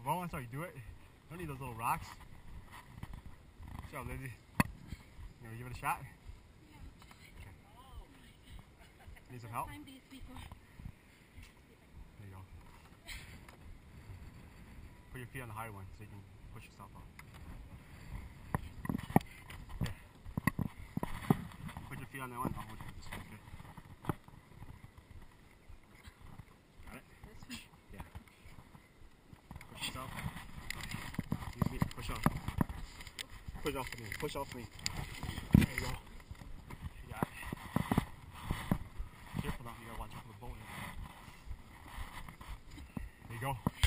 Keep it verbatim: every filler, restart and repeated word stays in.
Well, that's how you do it. Don't need those little rocks. Good job, Lindsay. You want to give it a shot? Yeah. Okay. Need some help? I've climbed these before. There you go. Put your feet on the higher one so you can push yourself up. Yeah. Put your feet on that one. I'll hold you this way. Okay. Got it? This one? Yeah. Push yourself. Use me. Push off. Push off me. Push off me. There you go. You got it. Careful now. You gotta watch out for the boat. There you go.